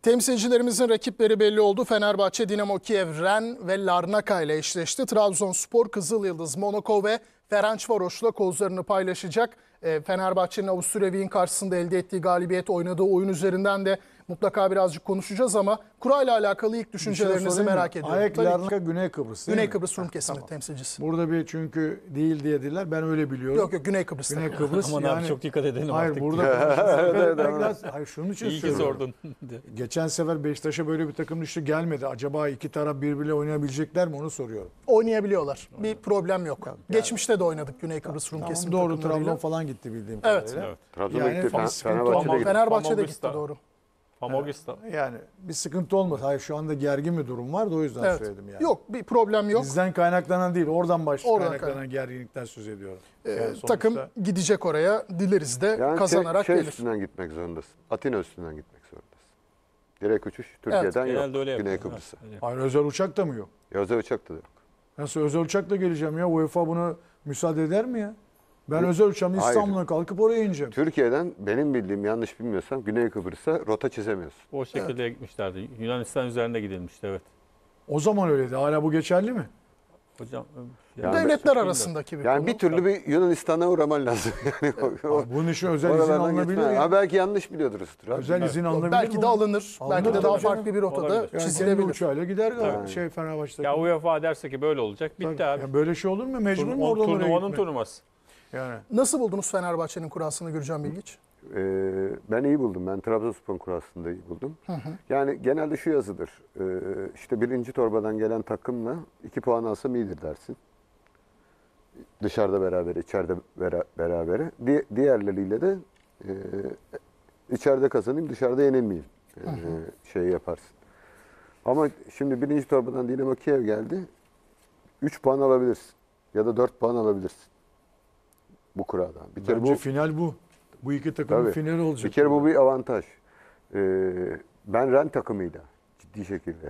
Temsilcilerimizin rakipleri belli oldu. Fenerbahçe, Dinamo Kiev, Ren ve Larnaka ile eşleşti. Trabzonspor, Kızılyıldız, Monaco ve Ferencvaros'la kozlarını paylaşacak. Fenerbahçe'nin Avusturya Wien karşısında elde ettiği galibiyet, oynadığı oyun üzerinden de mutlaka birazcık konuşacağız ama kura ile alakalı ilk düşüncelerinizi merak ediyorum. Ayak Larnaka Güney Kıbrıs değil Güney mi? Kıbrıs Rum kesimi temsilcisi. Burada bir çünkü değil diye dediler. Ben öyle biliyorum. Yok Güney Kıbrıs'ta. Güney Kıbrıs Aman abi çok dikkat edelim hayır, artık. burada hayır şunun için İyi ki söylüyorum. sordun. Geçen sefer Beşiktaş'a böyle bir takım düştü gelmedi. Acaba iki taraf birbiriyle oynayabilecekler mi onu soruyorum. Oynayabiliyorlar. Bir problem yok. Geçmişte de oynadık Güney Kıbrıs Rum kesimi Doğru takımlarıyla. Trabzon falan gitti bildiğim Evet. kadarıyla. Evet. Trabzon'a Yani gitti, sıkıntı Fenerbahçe'de olmaz. gitti. Fenerbahçe'de gitti Famogista. doğru. Famogista. Yani bir sıkıntı olmaz. Hayır şu anda gergin bir durum var da o yüzden Evet. söyledim yani. Yok bir problem yok. Bizden kaynaklanan değil, oradan Oradan kaynaklanan gerginlikten söz ediyorum. Yani sonuçta Takım gidecek oraya. Dileriz de Yani kazanarak şey gelir. üstünden gitmek zorundasın. Atina üstünden gitmek zorundasın. Direkt uçuş Türkiye'den yok. Genelde öyle Güney yapıyorlar. Kıbrıs'a. Evet. hayır, özel uçak da mı yok? Özel uçak da yok. Nasıl özel uçakla geleceğim ya? UEFA bunu müsaade eder mi ya? Ben özel uçağımla Hayır. İstanbul'a kalkıp oraya ineceğim. Türkiye'den benim bildiğim, yanlış bilmiyorsam Güney Kıbrıs'a rota çizemiyorsun. O şekilde gitmişlerdi. Yunanistan üzerinde gidilmişti evet. O zaman öyleydi. Hala bu geçerli mi? Hocam Yani Devletler arasındaki bir Yani konu. bir türlü bir Yunanistan'a uğraman lazım. Yani Bunun için özel izin oralardan alınabilir gitme. ya. Ha, belki yanlış biliyordur. Özel izin alınabilir Belki mi? de alınır. Belki de Alınır daha tabii farklı bir rotada Olabilir. Yani kendi çizilebilir. uçağıyla gider Tabii. Fenerbahçe'deki. ya UEFA derse ki böyle olacak bitti abi. Ya böyle şey olur mu? Mecbur mu oradan oraya Turnuvanın gitmek? turnuvası. Yani. Nasıl buldunuz Fenerbahçe'nin kurasını Gürcan Bilgiç? Ben iyi buldum. Ben Trabzonspor kurasında iyi buldum. Yani genelde şu yazıdır. İşte birinci torbadan gelen takımla 2 puan alsam iyidir dersin. Dışarıda beraber, içeride beraber. Diğerleriyle de içeride kazanayım, dışarıda yenilmeyeyim şey yaparsın. Ama şimdi birinci torbadan Dinamo Kiev geldi. 3 puan alabilirsin. Ya da 4 puan alabilirsin. Bu kuradan. Bir kere Bence bu final bu. Bu iki takımın Tabii. finali olacak. Bir kere bu bir avantaj. Ben Ren takımıyla ciddi şekilde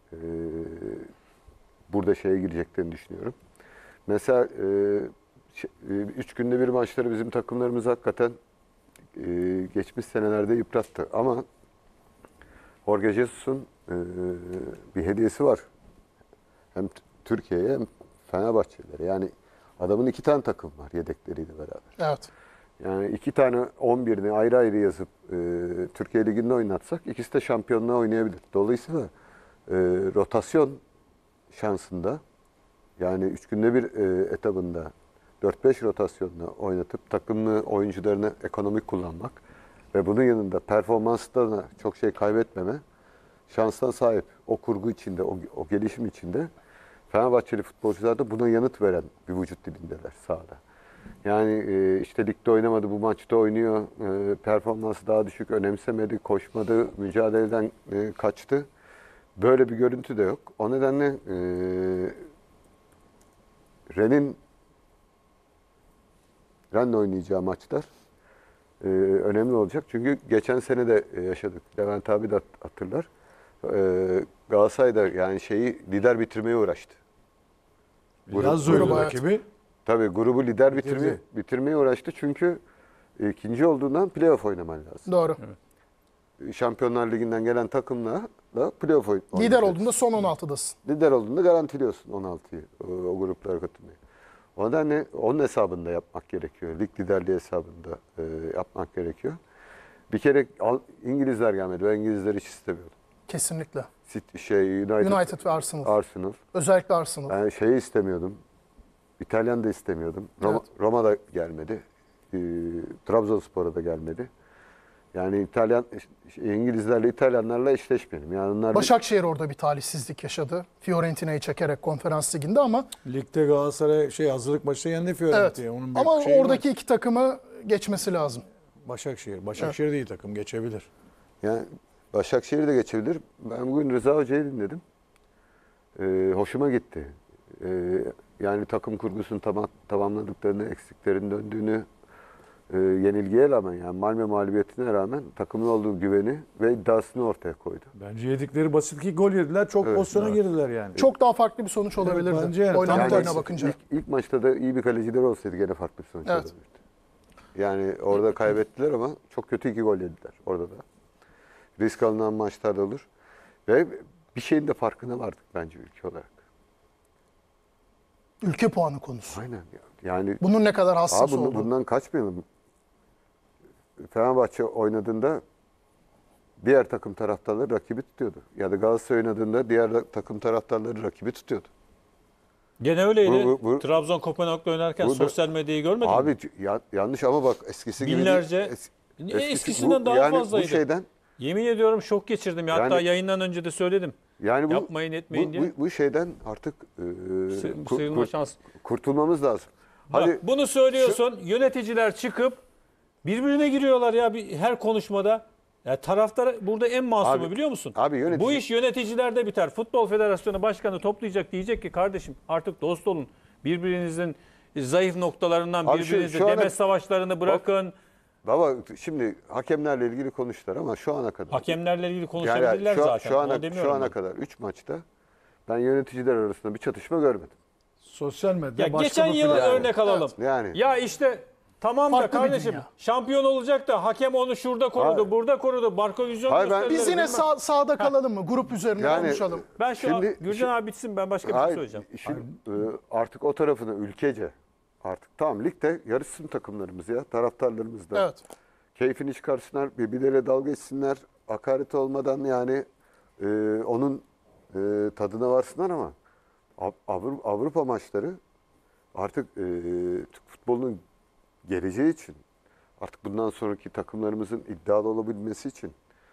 burada şeye gireceklerini düşünüyorum. Mesela 3 günde bir maçları bizim takımlarımız hakikaten geçmiş senelerde yıprattı. Ama Jorge Jesus'un bir hediyesi var. Hem Türkiye'ye hem Fenerbahçelilere. Yani adamın 2 tane takım var yedekleriyle beraber. Evet. Yani 2 tane 11'ini ayrı ayrı yazıp Türkiye Ligi'nde oynatsak ikisi de şampiyonluğa oynayabilir. Dolayısıyla rotasyon şansında yani 3 günde bir etabında 4-5 rotasyonla oynatıp takımlı oyuncularını ekonomik kullanmak ve bunun yanında performansta da çok şey kaybetmeme şanstan sahip. O kurgu içinde, o gelişim içinde Fenerbahçeli futbolcular da buna yanıt veren bir vücut dilindeler sahada. Yani işte ligde oynamadı, bu maçta oynuyor, performansı daha düşük, önemsemedi, koşmadı, mücadeleden kaçtı. Böyle bir görüntü de yok. O nedenle Ren'le oynayacağı maçlar önemli olacak. Çünkü geçen sene de yaşadık. Levent abi de hatırlar. Galatasaray'da yani lider bitirmeye uğraştı. Lazio'yu grubu, rakibi. Tabii grubu lider Bitirdi. bitirmeye uğraştı. Çünkü ikinci olduğundan playoff oynaman lazım. Doğru. Şampiyonlar Ligi'nden gelen takımla da playoff oynayacaksın. Lider olduğunda son 16'dasın. Lider olduğunda garantiliyorsun 16'yı o gruplara katılmayı. O nedenle onun hesabında yapmak gerekiyor. Lig liderliği hesabında yapmak gerekiyor. Bir kere İngilizler gelmedi. Ben İngilizleri hiç istemiyordum. Kesinlikle. United ve Arsenal. Özellikle Arsenal. Ben şeyi istemiyordum. İtalyan da istemiyordum. Evet. Roma da gelmedi. Trabzonspor'a da gelmedi. Yani İngilizlerle İtalyanlarla eşleşmeyelim. Yani onlar Başakşehir orada bir talihsizlik yaşadı. Fiorentina'yı çekerek konferans liginde ama Ligde Galatasaray hazırlık maçta yendi evet. Fiorentina'yı. Onun bir Ama şeyi oradaki var. 2 takımı geçmesi lazım. Başakşehir de iyi takım geçebilir. Yani Başakşehir de geçebilir. Ben bugün Rıza Hoca'yı dinledim. Hoşuma gitti. Yani takım kurgusunu tamamladıklarını, eksiklerin döndüğünü yenilgiye rağmen yani Malmö mağlubiyetine rağmen takımın olduğu güveni ve iddiasını ortaya koydu. Bence yedikleri basit ki gol yediler. Çok Evet, pozisyona evet. girdiler yani. Çok daha farklı bir sonuç olabilirdi. bence yani. Oynanan Yani oyuna bakınca. İlk maçta da iyi bir kaleciler olsaydı gene farklı bir sonuç Evet. olabilirdi. Yani orada kaybettiler ama çok kötü 2 gol yediler orada da. Risk alınan maçlar da olur. Ve bir şeyin de farkına vardık bence ülke olarak. Ülke puanı konusu. Aynen. Yani Bunun ne kadar hassas olduğu. bundan kaçmayalım. Fenerbahçe oynadığında diğer takım taraftarları rakibi tutuyordu. Ya da Galatasaray oynadığında diğer takım taraftarları rakibi tutuyordu. Gene öyleydi. Bu- Trabzon Kopenhag'da oynarken bu- sosyal medyayı görmedin mi? Abi yanlış ama bak eskisi gibi Binlerce- değil. Eskisinden daha yani fazlaydı. Bu şeyden Yemin ediyorum şok geçirdim. Ya. Hatta Yani- yayından önce de söyledim. yani Yapmayın, etmeyin diye. bu şeyden artık Sıyrılma şansı. kurtulmamız lazım. Bak, bunu söylüyorsun. Yöneticiler çıkıp birbirine giriyorlar ya her konuşmada. Ya taraftar burada en masumu Abi- biliyor musun? abi yönetici- Bu iş yöneticilerde biter. Futbol Federasyonu Başkanı toplayacak, diyecek ki kardeşim artık dost olun. Birbirinizin zayıf noktalarından Abi birbirinize şu ana- demet savaşlarını bırakın. Baba şimdi hakemlerle ilgili konuştular ama şu ana kadar Hakemlerle ilgili yani konuşabilirler zaten. şu Onu ana demiyorum ben. kadar 3 maçta ben yöneticiler arasında bir çatışma görmedim. Sosyal medya Ya başka geçen bir yıl platform. örnek alalım. Yani. Ya işte tamam da Farklı bir kardeşim dünya. şampiyon olacak da hakem onu şurada korudu, Hayır. burada korudu. Barko vizyon Hayır, ben- gösterdiler, Biz yine bilmem. sahada kalalım mı? Grup üzerine Yani- konuşalım. Ben şu Şimdi- Gürcan abi bitsin, ben başka bir şey Hayır, söyleyeceğim. işin, artık o tarafını ülkece artık tamam ligde yarışsın takımlarımız ya taraftarlarımız da. Evet. Keyfini çıkarsınlar, birbirleriyle dalga geçsinler, hakaret olmadan yani onun tadına varsınlar ama Avrupa maçları artık Türk futbolunun geleceği için, artık bundan sonraki takımlarımızın iddialı olabilmesi için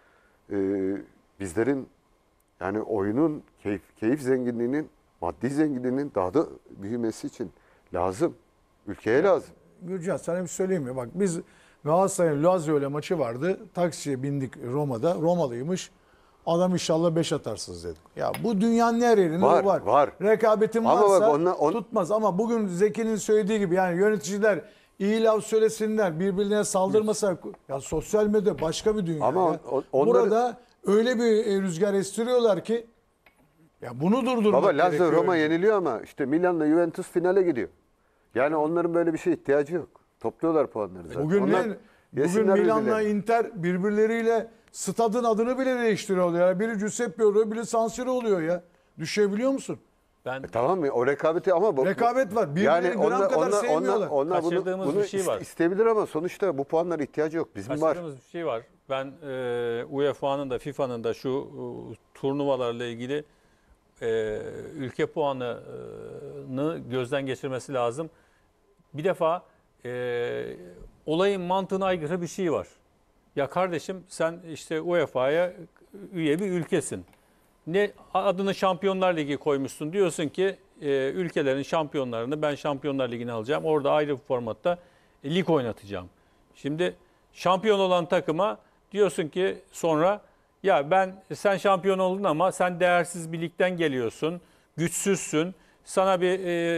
bizlerin yani oyunun keyif zenginliğinin, maddi zenginliğinin daha da büyümesi için lazım. Ülkeye lazım. Gürcan sana bir söyleyeyim mi? Bak biz Galatasaray'ın Lazio ile maçı vardı. Taksiye bindik Roma'da. Romalıymış. Adam inşallah 5 atarsınız dedi. Ya bu dünyanın her yerinde Var, var. var. Rekabetin Ama varsa bak tutmaz. Ama bugün Zeki'nin söylediği gibi yani yöneticiler iyi laf söylesinler, birbirine saldırmasa ya sosyal medya başka bir dünya. Ama ya. onları- Burada öyle bir rüzgar estiriyorlar ki ya bunu durdurmak Baba Lazio gerekiyor. Roma yeniliyor ama işte Milan'la Juventus finale gidiyor. Yani onların böyle bir şeye ihtiyacı yok. Topluyorlar puanları zaten. Bugün Onlar bugün yesinler Milan'la birbirlerini. Inter birbirleriyle stadın adını bile değiştiriyorlar. Ya. Biri Giuseppe oluyor, biri San Siro oluyor ya. Düşebiliyor musun? Ben Tamam mı? O rekabeti ama Rekabet var. Birbirlerini gram kadar sevmiyorlar. onlar Kaçırdığımız bunu bir şey var. isteyebilir ama sonuçta bu puanlara ihtiyacı yok. Bizim var. kaçırdığımız bir şey var. Ben UEFA'nın da FIFA'nın da şu turnuvalarla ilgili ülke puanını gözden geçirmesi lazım. Bir defa olayın mantığına aykırı bir şey var. Ya kardeşim sen işte UEFA'ya üye bir ülkesin. Ne adını Şampiyonlar Ligi koymuşsun. Diyorsun ki ülkelerin şampiyonlarını ben Şampiyonlar Ligi'ne alacağım. Orada ayrı bir formatta lig oynatacağım. Şimdi şampiyon olan takıma diyorsun ki sonra ya sen şampiyon oldun ama sen değersiz bir ligden geliyorsun. Güçsüzsün. Sana bir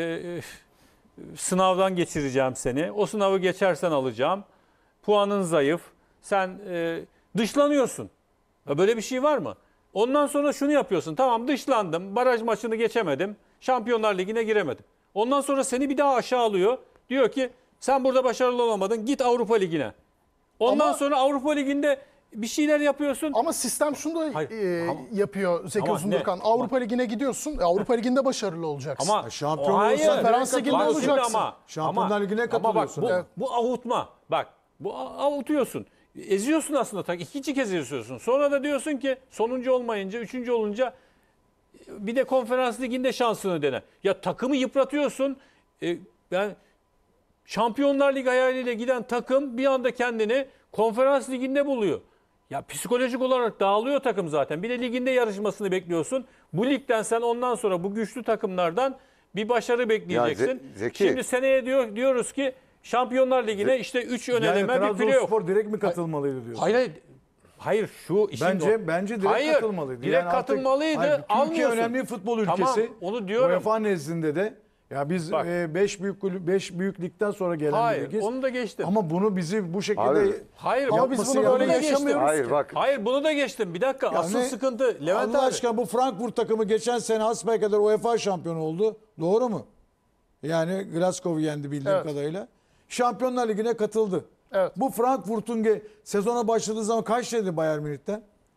sınavdan geçireceğim seni. O sınavı geçersen alacağım. Puanın zayıf. Sen dışlanıyorsun. Ya böyle bir şey var mı? Ondan sonra şunu yapıyorsun. Tamam dışlandım. Baraj maçını geçemedim. Şampiyonlar Ligi'ne giremedim. Ondan sonra seni bir daha aşağı alıyor. Diyor ki sen burada başarılı olamadın. Git Avrupa Ligi'ne. Ondan Ama- sonra Avrupa Ligi'nde bir şeyler yapıyorsun. Ama sistem şunu da Hayır, ama- yapıyor Zeki ama Uzundurkan. ne? Avrupa Ligi'ne gidiyorsun. Avrupa Ligi'nde başarılı olacaksın. Ama şampiyon o hayır. olursan Fransa Ligi'nde Bak şimdi olacaksın. Şampiyonlar Ligi'ne Ama bak katılıyorsun. bu, Evet. bu avutma. Bak bu avutuyorsun. Eziyorsun aslında. İkinci kez eziyorsun. Sonra da diyorsun ki sonuncu olmayınca, üçüncü olunca bir de konferans liginde şansını dene. Ya takımı yıpratıyorsun. Ben Şampiyonlar Ligi hayaliyle giden takım bir anda kendini konferans liginde buluyor. Ya psikolojik olarak dağılıyor takım zaten. Bir de liginde yarışmasını bekliyorsun. Bu ligden sen ondan sonra bu güçlü takımlardan bir başarı bekleyeceksin. Zeki. Şimdi seneye diyoruz ki Şampiyonlar Ligi'ne işte 3 ön Yani eleme bir playoff. Trabzonspor direkt mi katılmalıydı diyorsun? Hayır şu işin Bence direkt katılmalıydı. Direkt Yani artık- katılmalıydı. Hayır, Türkiye Almıyorsun. önemli bir futbol ülkesi. Tamam, onu diyorum. UEFA nezdinde de ya biz Bak. 5 büyük ligden sonra gelen bir Hayır, ligiz. onu da geçtim. Ama bunu bizi bu şekilde Abi, Hayır, Ama biz yapması bunu yanlış. böyle geçtim. yaşamıyoruz Hayır ki. bak. Hayır bunu da geçtim. Bir dakika. Asıl ne- sıkıntı Levent Allah abi. aşkına bu Frankfurt takımı geçen sene hasbelkader UEFA şampiyonu oldu. Doğru mu? Yani Glasgow'u yendi bildiğim Evet. kadarıyla. Şampiyonlar Ligi'ne katıldı. Evet. Bu Frankfurt'un sezona başladığı zaman kaç dedi Bayern Münih'ten?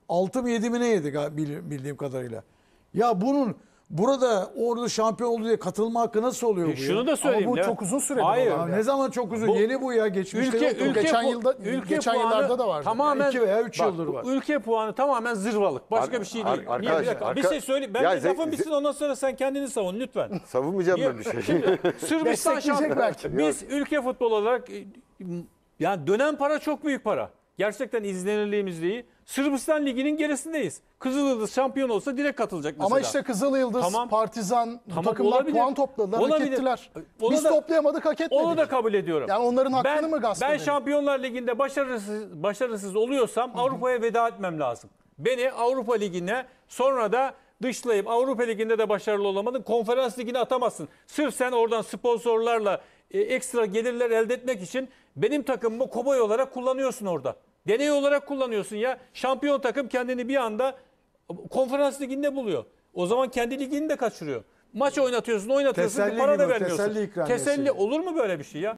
6 mı 7 mi ne yedi bildiğim kadarıyla. Ya burada orada şampiyon oldu diye katılma hakkı nasıl oluyor bu Şunu ya? da söyleyeyim. Ama bu Levent. çok uzun süredir Hayır. olan Ya bir ne yer. zaman çok uzun? Bu- Yeni bu ya. Geçmişte yoktu. Geçen yıllarda da vardı. Tamamen 2 veya 3 bak, yıldır var. Ülke puanı tamamen zırvalık. Başka bir şey değil. Niye? Bir dakika. Bir şey söyle. Ben Ya bir lafım bitsin ondan sonra sen kendini savun lütfen. Savunmayacağım Niye? ben bir şey. Şimdi Sırbistan Destekleyecek şampiyonu. belki. Biz ülke futbol olarak yani dönen para çok büyük para. Gerçekten izlenirliğimiz değil. Sırbistan Ligi'nin gerisindeyiz. Kızılyıldız şampiyon olsa direkt katılacak mesela. Ama işte Kızılyıldız, Tamam. Partizan bu Tamam, takımlar olabilir. puan topladılar, hak Olabilir. ettiler. Onu Biz da- toplayamadık, hak etmedik. Onu da kabul ediyorum. Yani onların hakkını mı gasp Ben edelim? Şampiyonlar Ligi'nde başarısız oluyorsam Avrupa'ya veda etmem lazım. Beni Avrupa Ligi'ne sonra da dışlayıp Avrupa Ligi'nde de başarılı olamadın. Konferans Ligi'ne atamazsın. Sırf sen oradan sponsorlarla ekstra gelirler elde etmek için benim takımımı kobay olarak kullanıyorsun orada. Deney olarak kullanıyorsun ya. Şampiyon takım kendini bir anda Konferans Ligi'nde buluyor. O zaman kendi ligini de kaçırıyor. Maç oynatıyorsun, Teselli para da gibi, vermiyorsun. teselli ikramiyesi. Teselli olur mu böyle bir şey ya?